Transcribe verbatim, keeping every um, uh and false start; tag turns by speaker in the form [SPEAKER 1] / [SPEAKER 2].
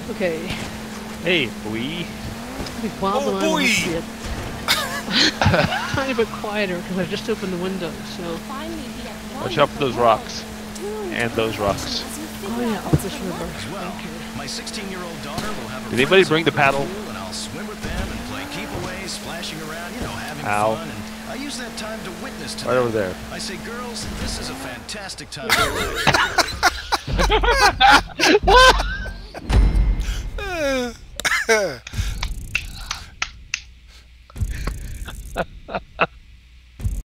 [SPEAKER 1] Okay.
[SPEAKER 2] Hey, boy.
[SPEAKER 1] Bob
[SPEAKER 3] Oh,
[SPEAKER 1] and I will
[SPEAKER 3] boy.
[SPEAKER 1] have to get tiny bit quieter because I just opened the window, so...
[SPEAKER 2] Watch out for those rocks. And those rocks.
[SPEAKER 1] Oh yeah, up this river.
[SPEAKER 3] Well,
[SPEAKER 1] Okay.
[SPEAKER 3] my sixteen-year-old daughter will have her
[SPEAKER 2] Did anybody
[SPEAKER 3] friends
[SPEAKER 2] bring the
[SPEAKER 3] over
[SPEAKER 2] paddle?
[SPEAKER 3] pool, and I'll swim with them and play keep away, splashing around, you know, having
[SPEAKER 2] Ow.
[SPEAKER 3] fun. And I use that time to witness to
[SPEAKER 2] Right
[SPEAKER 3] them.
[SPEAKER 2] over there.
[SPEAKER 3] I say, girls, this is a fantastic time of your life.